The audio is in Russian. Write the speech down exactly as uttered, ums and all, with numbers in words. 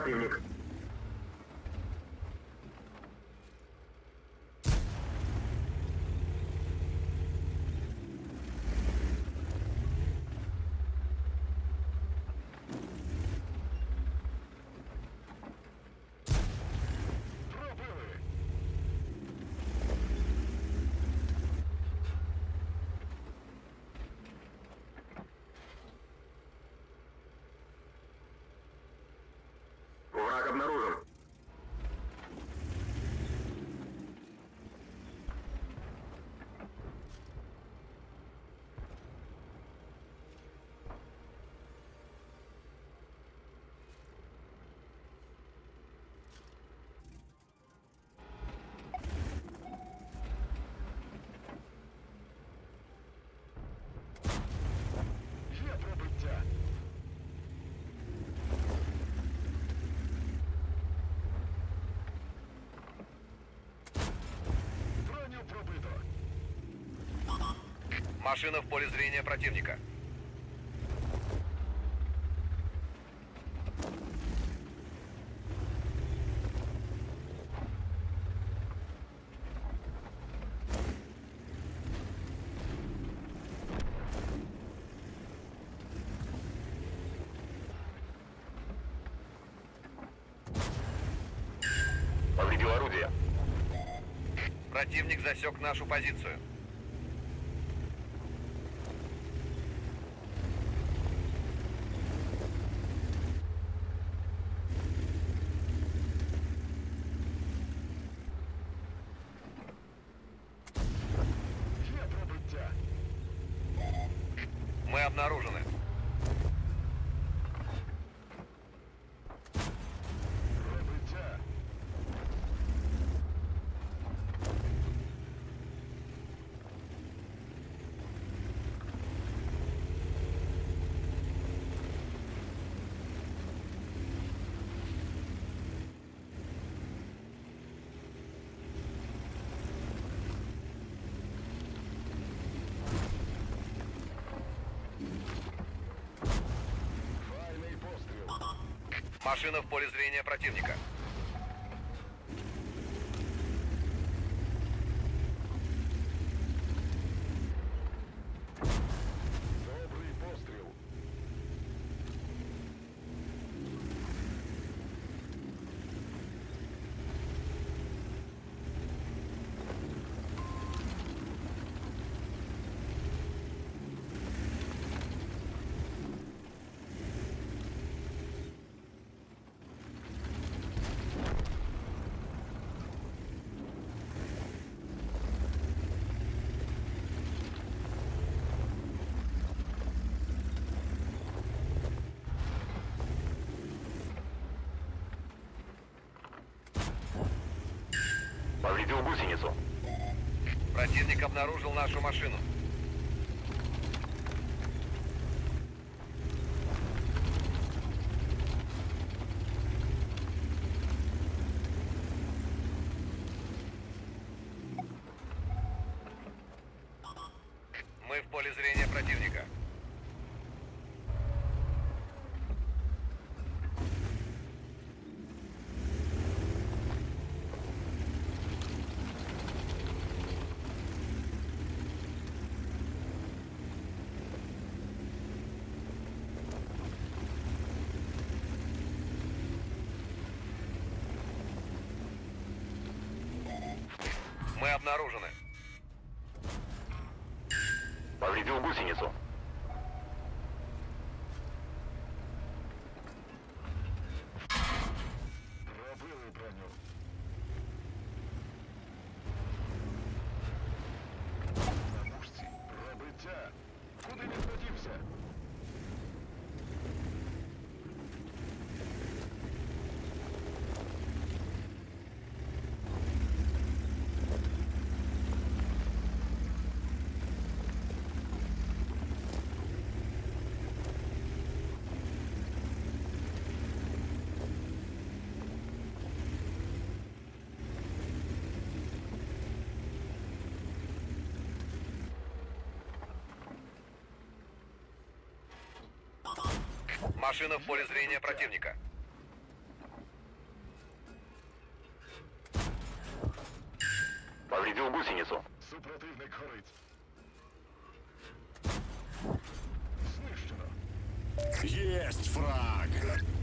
противник. Враг обнаружен. Є пробиття. Броню пробито. Машина в поле зрения противника. Повредил орудие. Противник засек нашу позицию. Є пробиття. Мы обнаружены. Пробиття. Файний постріл. Машина в поле зрения противника. Добрий постріл. Повредил гусеницу. Противник обнаружил нашу машину. Мы в поле зрения противника. Мы обнаружены. Повредил гусеницу. Пробили броню. На мушці. Пробиття. Куди він подівся? Машина в поле зрения противника. гусеницу. Супротивник горить. Знищено. Есть фраг!